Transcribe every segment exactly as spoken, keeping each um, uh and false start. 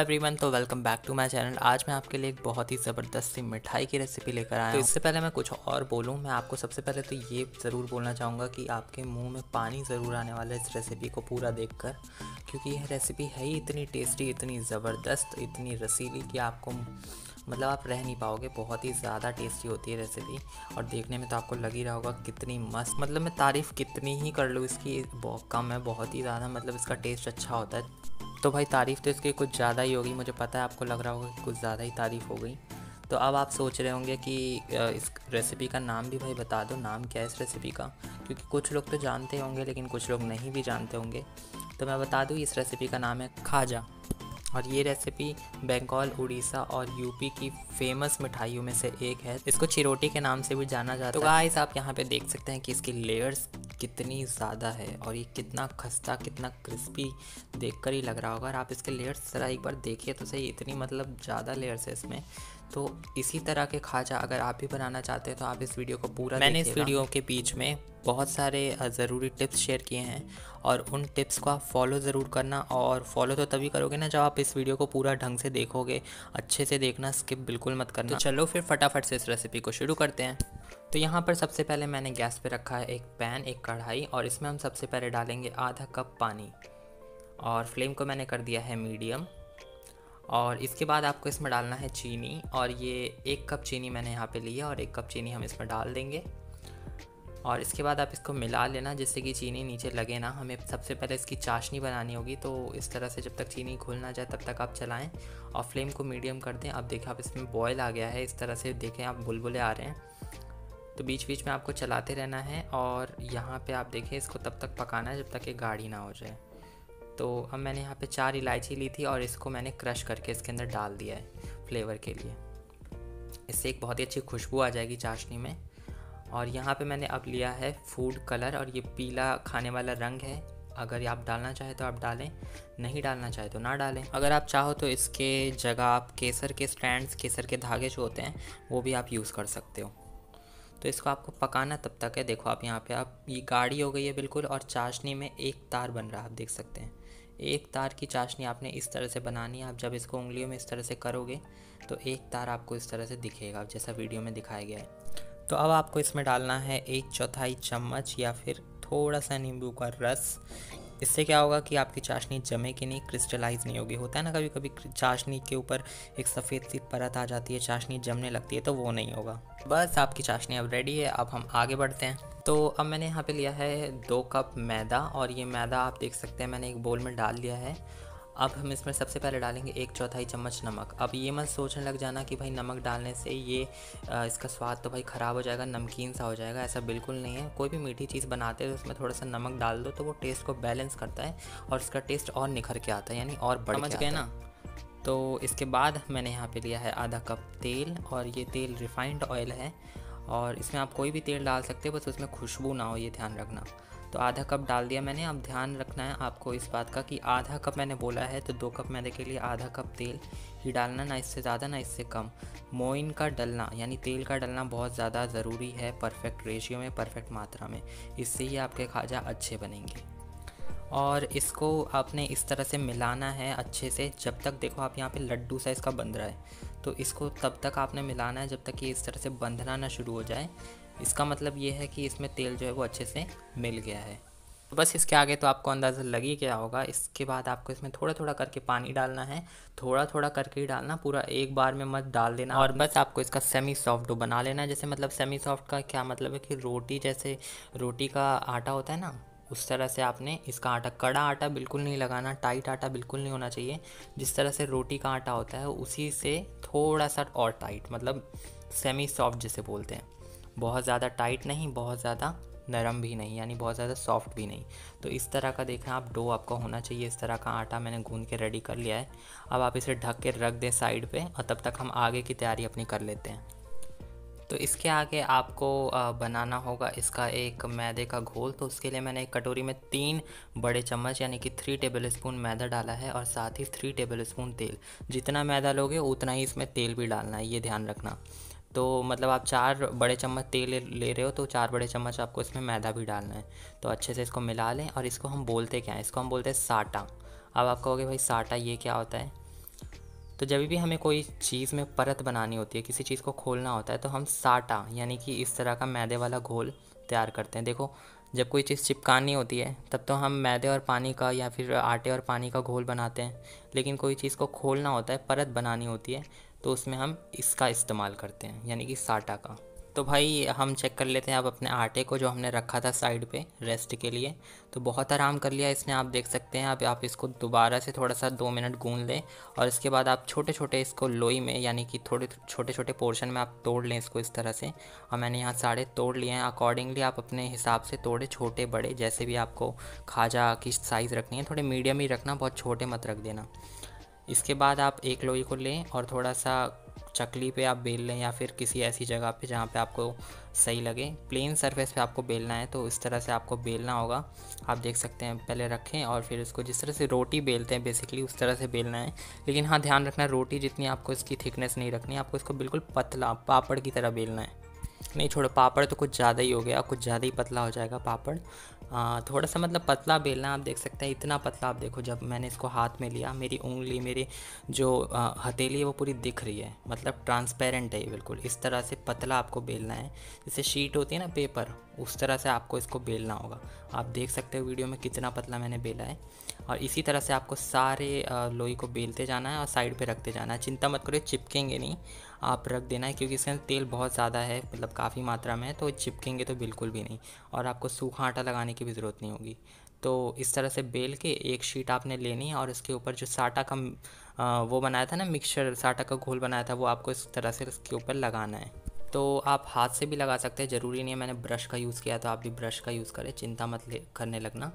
Everyone, तो welcome back to my channel. आज मैं आपके लिए एक बहुत ही ज़बरदस्त सी मिठाई की रेसिपी लेकर आया हूँ। तो इससे पहले मैं कुछ और बोलूँ, मैं आपको सबसे पहले तो ये ज़रूर बोलना चाहूँगा कि आपके मुंह में पानी ज़रूर आने वाला है इस रेसिपी को पूरा देखकर, क्योंकि यह रेसिपी है ही इतनी टेस्टी, इतनी ज़बरदस्त, इतनी रसीली कि आपको मतलब आप रह नहीं पाओगे। बहुत ही ज़्यादा टेस्टी होती है रेसिपी और देखने में तो आपको लग ही रहा होगा कितनी मस्त। मतलब मैं तारीफ़ कितनी ही कर लूँ इसकी बहुत कम है, बहुत ही ज़्यादा मतलब इसका टेस्ट अच्छा होता है। तो भाई तारीफ़ तो इसकी कुछ ज़्यादा ही होगी, मुझे पता है आपको लग रहा होगा कि कुछ ज़्यादा ही तारीफ़ हो गई। तो अब आप सोच रहे होंगे कि इस रेसिपी का नाम भी भाई बता दो, नाम क्या है इस रेसिपी का, क्योंकि कुछ लोग तो जानते होंगे लेकिन कुछ लोग नहीं भी जानते होंगे। तो मैं बता दूँ, इस रेसिपी का नाम है खाजा और ये रेसिपी बंगाल, उड़ीसा और यूपी की फेमस मिठाइयों में से एक है। इसको चिरोटी के नाम से भी जाना जाता है। तो गाइस आप यहाँ पे देख सकते हैं कि इसकी लेयर्स कितनी ज़्यादा है और ये कितना खस्ता, कितना क्रिस्पी देखकर ही लग रहा होगा। और आप इसके लेयर्स ज़रा एक बार देखिए तो सही, इतनी मतलब ज़्यादा लेयर्स है इसमें। तो इसी तरह के खाजा अगर आप भी बनाना चाहते हैं तो आप इस वीडियो को पूरा मैंने इस वीडियो के बीच में बहुत सारे ज़रूरी टिप्स शेयर किए हैं और उन टिप्स को आप फॉलो ज़रूर करना। और फॉलो तो तभी करोगे ना जब आप इस वीडियो को पूरा ढंग से देखोगे, अच्छे से देखना, स्किप बिल्कुल मत करना। तो चलो फिर फटाफट से इस रेसिपी को शुरू करते हैं। तो यहाँ पर सबसे पहले मैंने गैस पे रखा है एक पैन, एक कढ़ाई, और इसमें हम सबसे पहले डालेंगे आधा कप पानी और फ्लेम को मैंने कर दिया है मीडियम। और इसके बाद आपको इसमें डालना है चीनी, और ये एक कप चीनी मैंने यहाँ पे लिया और एक कप चीनी हम इसमें डाल देंगे। और इसके बाद आप इसको मिला लेना जिससे कि चीनी नीचे लगे ना। हमें सबसे पहले इसकी चाशनी बनानी होगी, तो इस तरह से जब तक चीनी घुल ना जाए तब तक आप चलाएं और फ्लेम को मीडियम कर दें। अब देखें आप इसमें बॉयल आ गया है, इस तरह से देखें आप बुलबुले आ रहे हैं, तो बीच बीच में आपको चलाते रहना है। और यहाँ पे आप देखें इसको तब तक पकाना है जब तक ये गाढ़ी ना हो जाए। तो अब मैंने यहाँ पे चार इलायची ली थी और इसको मैंने क्रश करके इसके अंदर डाल दिया है फ्लेवर के लिए। इससे एक बहुत ही अच्छी खुशबू आ जाएगी चाशनी में। और यहाँ पे मैंने अब लिया है फूड कलर, और ये पीला खाने वाला रंग है। अगर आप डालना चाहे तो आप डालें, नहीं डालना चाहे तो ना डालें। अगर आप चाहो तो इसके जगह आप केसर के स्टैंड्स, केसर के धागे जो होते हैं वो भी आप यूज़ कर सकते हो। तो इसको आपको पकाना तब तक है। देखो आप यहाँ पे आप ये गाढ़ी हो गई है बिल्कुल, और चाशनी में एक तार बन रहा है, आप देख सकते हैं। एक तार की चाशनी आपने इस तरह से बनानी है। आप जब इसको उंगलियों में इस तरह से करोगे तो एक तार आपको इस तरह से दिखेगा जैसा वीडियो में दिखाया गया है। तो अब आपको इसमें डालना है एक चौथाई चम्मच या फिर थोड़ा सा नींबू का रस। इससे क्या होगा कि आपकी चाशनी जमेगी नहीं, क्रिस्टलाइज नहीं होगी। होता है ना कभी कभी चाशनी के ऊपर एक सफ़ेद सी परत आ जाती है, चाशनी जमने लगती है, तो वो नहीं होगा। बस आपकी चाशनी अब रेडी है। अब हम आगे बढ़ते हैं। तो अब मैंने यहाँ पे लिया है दो कप मैदा, और ये मैदा आप देख सकते हैं मैंने एक बोल में डाल लिया है। अब हम इसमें सबसे पहले डालेंगे एक चौथाई चम्मच नमक। अब ये मत सोचने लग जाना कि भाई नमक डालने से ये आ, इसका स्वाद तो भाई ख़राब हो जाएगा, नमकीन सा हो जाएगा। ऐसा बिल्कुल नहीं है। कोई भी मीठी चीज़ बनाते हैं तो उसमें थोड़ा सा नमक डाल दो तो वो टेस्ट को बैलेंस करता है और इसका टेस्ट और निखर के आता है, यानी और बढ़ के आता है ना। तो इसके बाद मैंने यहाँ पे लिया है आधा कप तेल, और ये तेल रिफाइंड ऑयल है। और इसमें आप कोई भी तेल डाल सकते हो, बस उसमें खुशबू ना हो, ये ध्यान रखना। तो आधा कप डाल दिया मैंने। अब ध्यान रखना है आपको इस बात का कि आधा कप मैंने बोला है तो दो कप मैदे के लिए आधा कप तेल ही डालना, ना इससे ज़्यादा ना इससे कम। मोइन का डलना यानी तेल का डलना बहुत ज़्यादा ज़रूरी है, परफेक्ट रेशियो में, परफेक्ट मात्रा में। इससे ही आपके खाजा अच्छे बनेंगे। और इसको आपने इस तरह से मिलाना है अच्छे से जब तक, देखो आप यहाँ पे लड्डू साइज़ का बंध रहा है, तो इसको तब तक आपने मिलाना है जब तक कि इस तरह से बंधना ना शुरू हो जाए। इसका मतलब ये है कि इसमें तेल जो है वो अच्छे से मिल गया है। तो बस इसके आगे तो आपको अंदाज़ा लग ही गया होगा। इसके बाद आपको इसमें थोड़ा थोड़ा करके पानी डालना है, थोड़ा थोड़ा करके ही डालना, पूरा एक बार में मत डाल देना। और बस आपको इसका सेमी सॉफ्ट डो बना लेना है। जैसे मतलब सेमी सॉफ्ट का क्या मतलब है कि रोटी, जैसे रोटी का आटा होता है ना, उस तरह से आपने इसका आटा, कड़ा आटा बिल्कुल नहीं लगाना, टाइट आटा बिल्कुल नहीं होना चाहिए। जिस तरह से रोटी का आटा होता है उसी से थोड़ा सा और टाइट, मतलब सेमी सॉफ्ट जिसे बोलते हैं। बहुत ज़्यादा टाइट नहीं, बहुत ज़्यादा नरम भी नहीं, यानी बहुत ज़्यादा सॉफ्ट भी नहीं। तो इस तरह का देखना आप डो आपका होना चाहिए। इस तरह का आटा मैंने गूंद के रेडी कर लिया है। अब आप इसे ढक के रख दें साइड पे, और तब तक हम आगे की तैयारी अपनी कर लेते हैं। तो इसके आगे आपको बनाना होगा इसका एक मैदे का घोल। तो उसके लिए मैंने एक कटोरी में तीन बड़े चम्मच यानी कि थ्री टेबल स्पून मैदा डाला है, और साथ ही थ्री टेबल स्पून तेल। जितना मैदा लोगे उतना ही इसमें तेल भी डालना है, ये ध्यान रखना। तो मतलब आप चार बड़े चम्मच तेल ले रहे हो तो चार बड़े चम्मच आपको इसमें मैदा भी डालना है। तो अच्छे से इसको मिला लें। और इसको हम बोलते क्या हैं, इसको हम बोलते हैं साटा। अब आप कहोगे भाई साटा ये क्या होता है, तो जब भी हमें कोई चीज़ में परत बनानी होती है, किसी चीज़ को खोलना होता है, तो हम साटा यानी कि इस तरह का मैदे वाला घोल तैयार करते हैं। देखो, जब कोई चीज़ चिपकानी होती है तब तो हम मैदे और पानी का या फिर आटे और पानी का घोल बनाते हैं, लेकिन कोई चीज़ को खोलना होता है, परत बनानी होती है, तो उसमें हम इसका इस्तेमाल करते हैं, यानी कि साटा का। तो भाई हम चेक कर लेते हैं अब अपने आटे को, जो हमने रखा था साइड पे रेस्ट के लिए। तो बहुत आराम कर लिया इसने, आप देख सकते हैं। अब आप इसको दोबारा से थोड़ा सा दो मिनट गूंद लें, और इसके बाद आप छोटे छोटे इसको लोई में, यानी कि थोड़े छोटे छोटे पोर्शन में आप तोड़ लें इसको इस तरह से। और मैंने यहाँ सारे तोड़ लिए हैं। अकॉर्डिंगली आप अपने हिसाब से तोड़े, छोटे बड़े जैसे भी आपको खाजा की साइज़ रखनी है, थोड़े मीडियम ही रखना, बहुत छोटे मत रख देना। इसके बाद आप एक लोई को लें और थोड़ा सा चकली पे आप बेल लें, या फिर किसी ऐसी जगह पे जहाँ पे आपको सही लगे। प्लेन सरफेस पे आपको बेलना है, तो इस तरह से आपको बेलना होगा। आप देख सकते हैं, पहले रखें और फिर इसको जिस तरह से रोटी बेलते हैं बेसिकली उस तरह से बेलना है। लेकिन हाँ, ध्यान रखना है रोटी जितनी आपको इसकी थिकनेस नहीं रखनी, आपको इसको बिल्कुल पतला पापड़ की तरह बेलना है। नहीं छोड़ो, पापड़ तो कुछ ज़्यादा ही हो गया, कुछ ज़्यादा ही पतला हो जाएगा पापड़। आ, थोड़ा सा मतलब पतला बेलना। आप देख सकते हैं इतना पतला। आप देखो, जब मैंने इसको हाथ में लिया, मेरी उंगली, मेरी जो हथेली है वो पूरी दिख रही है, मतलब ट्रांसपेरेंट है ये बिल्कुल। इस तरह से पतला आपको बेलना है, जैसे शीट होती है ना पेपर, उस तरह से आपको इसको बेलना होगा। आप देख सकते हो वीडियो में कितना पतला मैंने बेला है। और इसी तरह से आपको सारे लोई को बेलते जाना है और साइड पे रखते जाना है। चिंता मत करो, चिपकेंगे नहीं, आप रख देना है, क्योंकि इसके अंदर तेल बहुत ज़्यादा है, मतलब काफ़ी मात्रा में है, तो चिपकेंगे तो बिल्कुल भी नहीं। और आपको सूखा आटा लगाने की भी ज़रूरत नहीं होगी। तो इस तरह से बेल के एक शीट आपने लेनी है, और इसके ऊपर जो साटा का वो बनाया था ना, मिक्सचर साटा का घोल बनाया था, वो आपको इस तरह से इसके ऊपर लगाना है। तो आप हाथ से भी लगा सकते हैं, ज़रूरी नहीं है। मैंने ब्रश का यूज़ किया, तो आप भी ब्रश का यूज़ करें, चिंता मत ले करने लगना।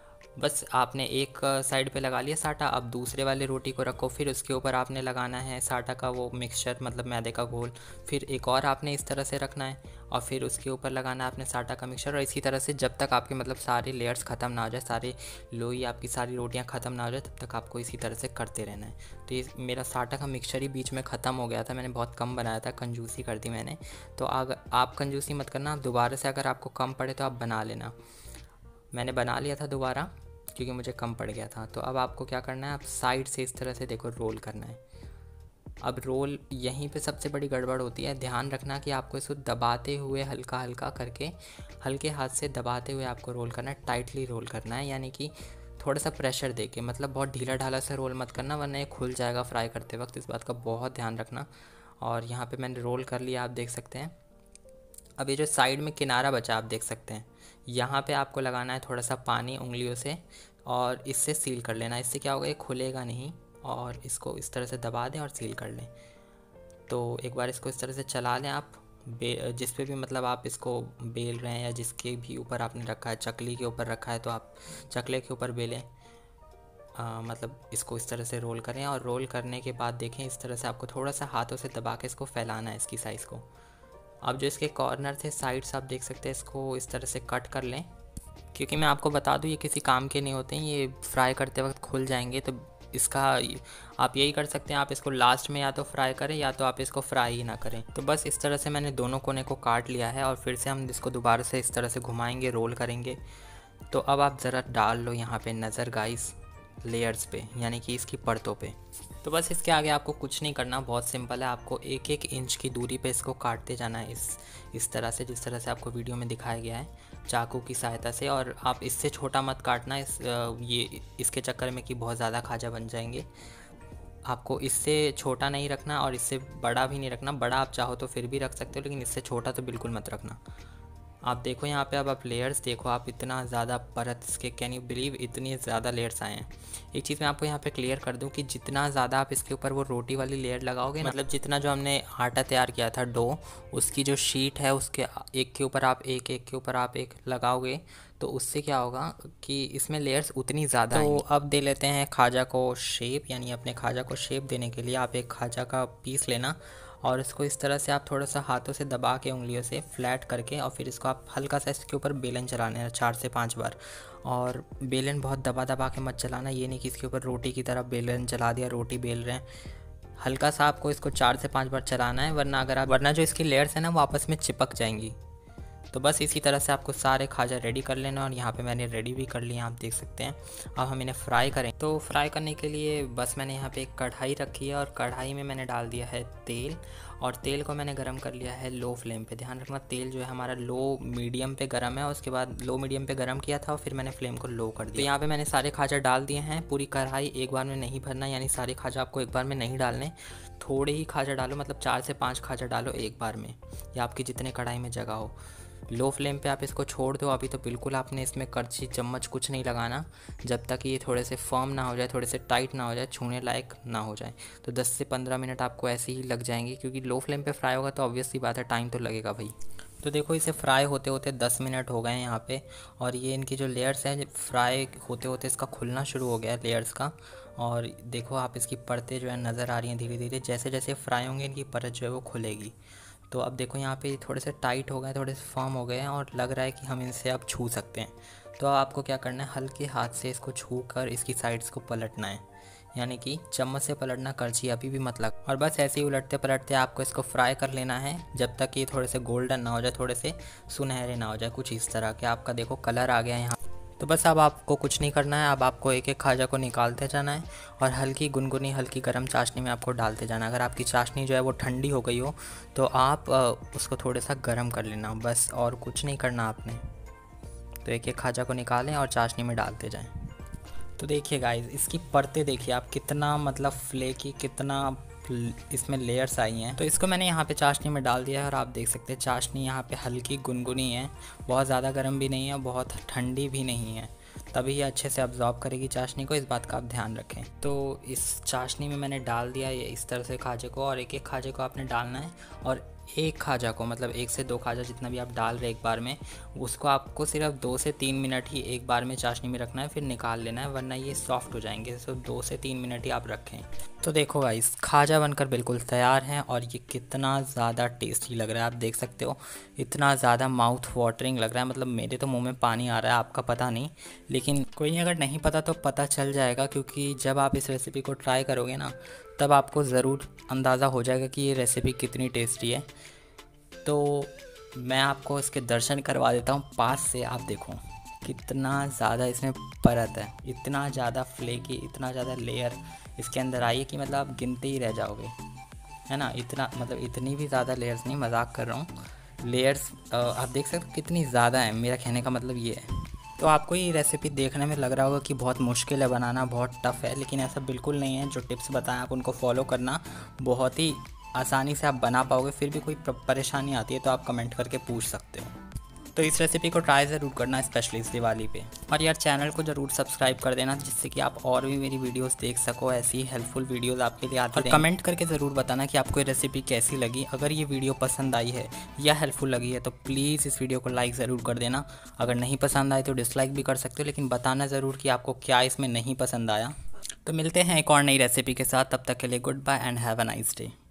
बस आपने एक साइड पे लगा लिया साटा, अब दूसरे वाले रोटी को रखो, फिर उसके ऊपर आपने लगाना है साटा का वो मिक्सचर, मतलब मैदे का घोल। फिर एक और आपने इस तरह से रखना है, और फिर उसके ऊपर लगाना है आपने साटा का मिक्सचर। और इसी तरह से जब तक आपके मतलब सारे लेयर्स ख़त्म ना हो जाए, सारे लोई आपकी सारी रोटियां ख़त्म ना हो जाए, तब तक आपको इसी तरह से करते रहना है। तो ये मेरा साटा का मिक्सचर ही बीच में ख़त्म हो गया था, मैंने बहुत कम बनाया था, कंजूसी कर दी मैंने। तो अगर आप कंजूसी मत करना, आप दोबारा से अगर आपको कम पड़े तो आप बना लेना। मैंने बना लिया था दोबारा, क्योंकि मुझे कम पड़ गया था। तो अब आपको क्या करना है, आप साइड से इस तरह से देखो रोल करना है। अब रोल यहीं पे सबसे बड़ी गड़बड़ होती है, ध्यान रखना कि आपको इसको दबाते हुए हल्का हल्का करके, हल्के हाथ से दबाते हुए आपको रोल करना है, टाइटली रोल करना है, यानी कि थोड़ा सा प्रेशर देके, मतलब बहुत ढीला ढाला से रोल मत करना, वरना ये खुल जाएगा फ्राई करते वक्त। इस बात का बहुत ध्यान रखना। और यहाँ पे मैंने रोल कर लिया, आप देख सकते हैं। अब ये जो साइड में किनारा बचा, आप देख सकते हैं, यहाँ पे आपको लगाना है थोड़ा सा पानी उंगलियों से, और इससे सील कर लेना। इससे क्या होगा, ये खुलेगा नहीं, और इसको इस तरह से दबा दें और सील कर लें। तो एक बार इसको इस तरह से चला लें आप, बे जिस पे भी मतलब आप इसको बेल रहे हैं, या जिसके भी ऊपर आपने रखा है, चकली के ऊपर रखा है तो आप चकले के ऊपर बेलें। आ, मतलब इसको इस तरह से रोल करें, और रोल करने के बाद देखें इस तरह से आपको थोड़ा सा हाथों से दबा के इसको फैलाना है, इसकी साइज़ को। अब जो इसके कॉर्नर थे, साइड्स, आप देख सकते हैं, इसको इस तरह से कट कर लें, क्योंकि मैं आपको बता दूं ये किसी काम के नहीं होते हैं, ये फ्राई करते वक्त खुल जाएंगे। तो इसका आप यही कर सकते हैं, आप इसको लास्ट में या तो फ्राई करें, या तो आप इसको फ्राई ही ना करें। तो बस इस तरह से मैंने दोनों कोने को काट लिया है, और फिर से हम इसको दोबारा से इस तरह से घुमाएंगे, रोल करेंगे। तो अब आप ज़रा डाल लो यहाँ पे नज़र गाइस, लेयर्स पे, यानी कि इसकी परतों पे। तो बस इसके आगे आपको कुछ नहीं करना, बहुत सिंपल है। आपको एक एक इंच की दूरी पे इसको काटते जाना है, इस इस तरह से, जिस तरह से आपको वीडियो में दिखाया गया है, चाकू की सहायता से। और आप इससे छोटा मत काटना, इस ये इसके चक्कर में कि बहुत ज़्यादा खाजा बन जाएंगे। आपको इससे छोटा नहीं रखना, और इससे बड़ा भी नहीं रखना। बड़ा आप चाहो तो फिर भी रख सकते हो, लेकिन इससे छोटा तो बिल्कुल मत रखना। आप देखो यहाँ पे, अब आप लेयर्स देखो, आप इतना ज़्यादा परत इसके, कैन यू बिलीव, इतनी ज़्यादा लेयर्स आए हैं। एक चीज़ मैं आपको यहाँ पे क्लियर कर दूँ कि जितना ज़्यादा आप इसके ऊपर वो रोटी वाली लेयर लगाओगे, मतलब जितना जो हमने आटा तैयार किया था, डो, उसकी जो शीट है, उसके एक के ऊपर आप एक, एक के ऊपर आप एक लगाओगे, तो उससे क्या होगा कि इसमें लेयर्स उतनी ज़्यादा आएंगी। तो अब दे लेते हैं खाजा को शेप, यानी अपने खाजा को शेप देने के लिए आप एक खाजा का पीस लेना, और इसको इस तरह से आप थोड़ा सा हाथों से दबा के, उंगलियों से फ्लैट करके, और फिर इसको आप हल्का सा इसके ऊपर बेलन चलाना है चार से पाँच बार। और बेलन बहुत दबा दबा के मत चलाना, ये नहीं कि इसके ऊपर रोटी की तरह बेलन चला दिया, रोटी बेल रहे हैं। हल्का सा आपको इसको चार से पाँच बार चलाना है, वरना अगर आप वरना जो इसकी लेयर्स है ना, वो आपस में चिपक जाएंगी। तो बस इसी तरह से आपको सारे खाजा रेडी कर लेना, और यहाँ पे मैंने रेडी भी कर लिया, आप देख सकते हैं। अब हम इन्हें फ्राई करें। तो फ्राई करने के लिए बस मैंने यहाँ पे एक कढ़ाई रखी है, और कढ़ाई में मैंने डाल दिया है तेल, और तेल को मैंने गरम कर लिया है लो फ्लेम पे। ध्यान रखना तेल जो है हमारा लो मीडियम पे गरम है, उसके बाद लो मीडियम पे गरम किया था और फिर मैंने फ्लेम को लो कर दिया। तो यहाँ पे मैंने सारे खाजा डाल दिए हैं। पूरी कढ़ाई एक बार में नहीं भरना, यानी सारे खाजा आपको एक बार में नहीं डालने, थोड़े ही खाजा डालो, मतलब चार से पाँच खाजा डालो एक बार में, या आपकी जितने कढ़ाई में जगह हो। लो फ्लेम पे आप इसको छोड़ दो। अभी तो बिल्कुल आपने इसमें करछी चम्मच कुछ नहीं लगाना, जब तक ये थोड़े से फर्म ना हो जाए, थोड़े से टाइट ना हो जाए, छूने लायक ना हो जाए। तो दस से पंद्रह मिनट आपको ऐसे ही लग जाएंगे, क्योंकि लो फ्लेम पे फ्राई होगा तो ऑब्वियसली बात है टाइम तो लगेगा भाई। तो देखो इसे फ्राई होते होते दस मिनट हो गए हैं यहाँ पे, और ये इनकी जो लेयर्स हैं फ्राई होते होते इसका खुलना शुरू हो गया है लेयर्स का। और देखो आप इसकी परतें जो है नज़र आ रही हैं धीरे धीरे, जैसे जैसे फ्राई होंगे इनकी परत जो है वो खुलेगी। तो अब देखो यहाँ पे थोड़े से टाइट हो गए, थोड़े से फर्म हो गए हैं, और लग रहा है कि हम इनसे अब छू सकते हैं। तो आपको क्या करना है, हल्के हाथ से इसको छू कर इसकी साइड्स को पलटना है, यानी कि चम्मच से पलटना, करछी अभी भी मत लगा। और बस ऐसे ही उलटते पलटते आपको इसको फ्राई कर लेना है, जब तक ये थोड़े से गोल्डन ना हो जाए, थोड़े से सुनहरे ना हो जाए, कुछ इस तरह के। आपका देखो कलर आ गया है यहाँ। तो बस अब आपको कुछ नहीं करना है, अब आपको एक एक खाजा को निकालते जाना है, और हल्की गुनगुनी हल्की गर्म चाशनी में आपको डालते जाना है। अगर आपकी चाशनी जो है वो ठंडी हो गई हो तो आप उसको थोड़ा सा गर्म कर लेना, बस और कुछ नहीं करना आपने। तो एक एक खाजा को निकालें और चाशनी में डालते जाएं। तो देखिए गाइस, इसकी परतें देखिए आप, कितना मतलब फ्लेकी, कितना इसमें लेयर्स आई हैं। तो इसको मैंने यहाँ पे चाशनी में डाल दिया है, और आप देख सकते हैं चाशनी यहाँ पे हल्की गुनगुनी है, बहुत ज़्यादा गर्म भी नहीं है, बहुत ठंडी भी नहीं है, तभी ये अच्छे से अब्जॉर्ब करेगी चाशनी को, इस बात का आप ध्यान रखें। तो इस चाशनी में मैंने डाल दिया ये इस तरह से खाजे को, और एक एक खाजे को आपने डालना है, और एक खाजा को मतलब एक से दो खाजा जितना भी आप डाल रहे एक बार में, उसको आपको सिर्फ दो से तीन मिनट ही एक बार में चाशनी में रखना है, फिर निकाल लेना है, वरना ये सॉफ्ट हो जाएंगे। तो दो से तीन मिनट ही आप रखें। तो देखो गाइस, खाजा बनकर बिल्कुल तैयार है, और ये कितना ज़्यादा टेस्टी लग रहा है, आप देख सकते हो, इतना ज़्यादा माउथ वाटरिंग लग रहा है, मतलब मेरे तो मुंह में पानी आ रहा है, आपका पता नहीं, लेकिन कोई अगर नहीं पता तो पता चल जाएगा, क्योंकि जब आप इस रेसिपी को ट्राई करोगे ना, तब आपको ज़रूर अंदाज़ा हो जाएगा कि ये रेसिपी कितनी टेस्टी है। तो मैं आपको इसके दर्शन करवा देता हूँ पास से। आप देखो कितना ज़्यादा इसमें परत है, इतना ज़्यादा फ्लेकी, इतना ज़्यादा लेयर इसके अंदर आई है कि मतलब आप गिनते ही रह जाओगे, है ना। इतना मतलब इतनी भी ज़्यादा लेयर्स नहीं, मजाक कर रहा हूँ। लेयर्स आप देख सकते हो कितनी ज़्यादा है, मेरा कहने का मतलब ये है। तो आपको ये रेसिपी देखने में लग रहा होगा कि बहुत मुश्किल है बनाना, बहुत टफ़ है, लेकिन ऐसा बिल्कुल नहीं है। जो टिप्स बताएं आप उनको फॉलो करना, बहुत ही आसानी से आप बना पाओगे। फिर भी कोई परेशानी आती है तो आप कमेंट करके पूछ सकते हो। तो इस रेसिपी को ट्राई ज़रूर करना, स्पेशली इस दिवाली पे। और यार चैनल को ज़रूर सब्सक्राइब कर देना, जिससे कि आप और भी मेरी वीडियोस देख सको, ऐसी हेल्पफुल वीडियोस आपके लिए आती रहें। और कमेंट करके ज़रूर बताना कि आपको ये रेसिपी कैसी लगी। अगर ये वीडियो पसंद आई है या हेल्पफुल लगी है तो प्लीज़ इस वीडियो को लाइक ज़रूर कर देना। अगर नहीं पसंद आए तो डिसलाइक भी कर सकते हो, लेकिन बताना ज़रूर कि आपको क्या इसमें नहीं पसंद आया। तो मिलते हैं एक और नई रेसिपी के साथ, तब तक के लिए goodbye and have a nice day.